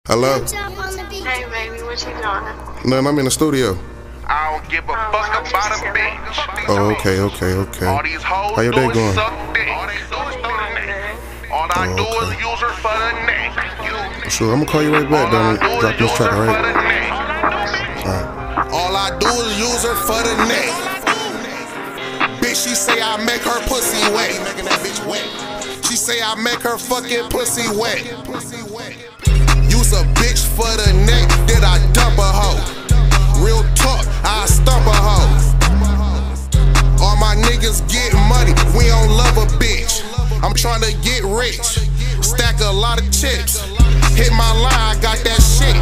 Hello? Hey baby, what you doing? None, I'm in the studio. I don't give a fuck about a bitch. Oh, okay. All these hoes How your day going? suck dick. All I do is use her for the neck. Sure, I'm gonna call you right back, Donnie. Drop this track, alright? All I do is use her for the neck. Bitch, she say I make her pussy wet. She say I make her fucking pussy wet. Use a bitch for the neck, then I dump a hoe. Real talk, I stump a hoe. All my niggas get money, we don't love a bitch. I'm tryna get rich, stack a lot of chips. Hit my line, I got that shit.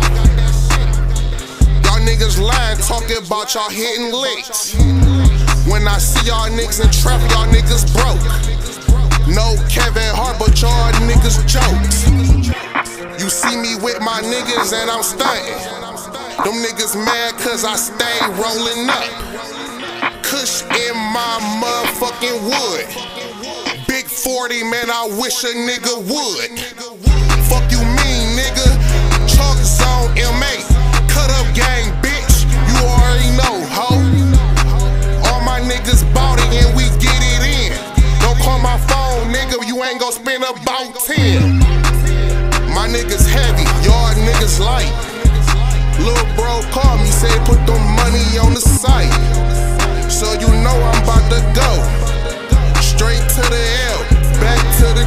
Y'all niggas lying, talking about y'all hitting licks. When I see y'all niggas in traffic, y'all niggas broke. No Kevin Hart, but y'all niggas jokes. You see me with my niggas and I'm stunting. Them niggas mad cause I stay rolling up. Kush in my motherfucking wood. Big 40, man, I wish a nigga would. Fuck you mean, nigga. Chalk zone M8. Cut up gang, bitch. You already know, ho. All my niggas bought it and we get it in. Don't call my phone, nigga. You ain't gon' spend about 10. My niggas heavy, y'all niggas light. Lil' bro called me, say put the money on the site. So you know I'm about to go straight to the L, back to the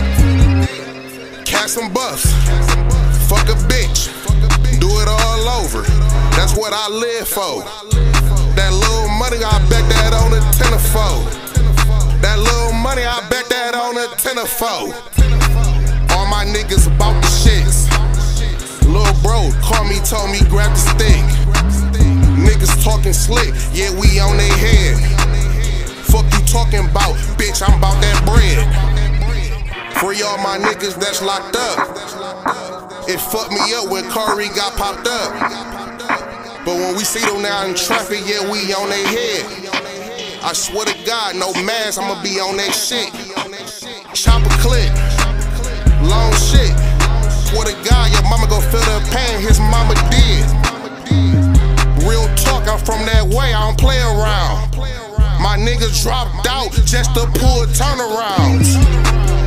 D. Catch some buffs, fuck a bitch, do it all over. That's what I live for. That little money, I bet that on a tenfold. That little money, I bet that on a tenfold. All my niggas about the shits. Lil' bro called me, told me grab the stick. Niggas talking slick, yeah, we on they head. Fuck you talking about, bitch, I'm about that bread. Free all my niggas that's locked up. It fucked me up when Curry got popped up. But when we see them now in traffic, yeah, we on they head. I swear to God, no mask, I'ma be on that shit. Chop a clip. Long shit. Swear to God, your mama gon' feel the pain his mama did. Real talk, I'm from that way, I don't play around. My niggas dropped out just to pull turnarounds.